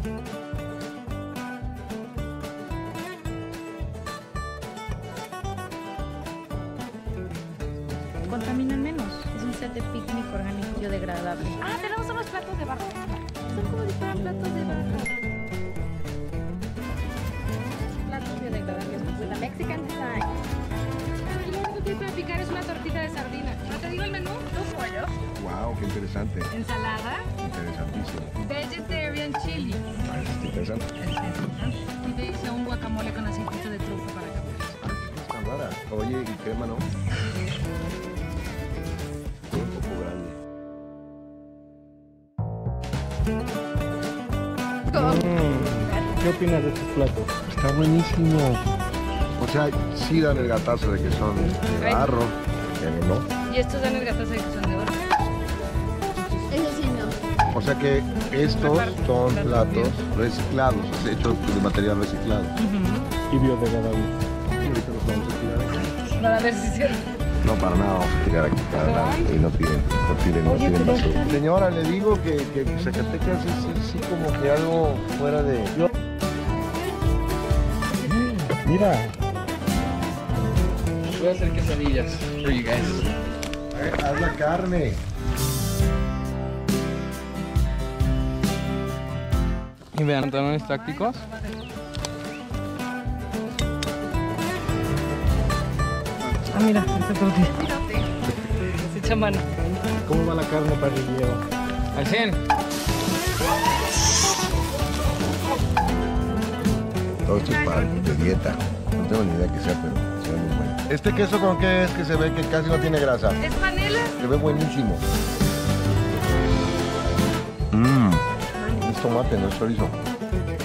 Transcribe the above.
Contaminan menos. Es un set de picnic orgánico biodegradable. Ah, tenemos unos platos de barro. Son como si fueran platos de barro. Platos biodegradables con la Mexican Design. Y lo único que hay para picar es una tortita de sardina. ¿No te digo el menú? Dos pollos. Wow, qué interesante. Ensalada. Interesantísimo. Vegetarian chili. Está interesante. Y te hice un guacamole con aceitito de trufa para comer. Está rara. Oye, y crema, ¿no? Un poco grande. ¿Qué opinas de estos platos? Está buenísimo. O sea, sí dan el gatazo de que son de barro, pero no. Y estos dan el gatazo de que son de oro. Eso sí no. O sea que estos son platos reciclados, hechos de material reciclado. Y biodegradable. Y ahorita los vamos a tirar aquí. Para ver si es cierto. No, para nada, vamos a tirar aquí para nada. Y no tiren basura. Señora, le digo que Zacatecas es así como que algo fuera de... Mira. Voy a hacer quesadillas for you guys. A ver, haz la carne. Y vean, pantalones tácticos. Ah, mira, este tortilla. Se echa mano. ¿Cómo va la carne parrillera? Al 100. Todo esto es para de dieta. No tengo ni idea que sea, pero se ve muy bueno. ¿Este queso con qué es que se ve que casi no tiene grasa? ¿Es panela? Se ve buenísimo. Es tomate, no es chorizo.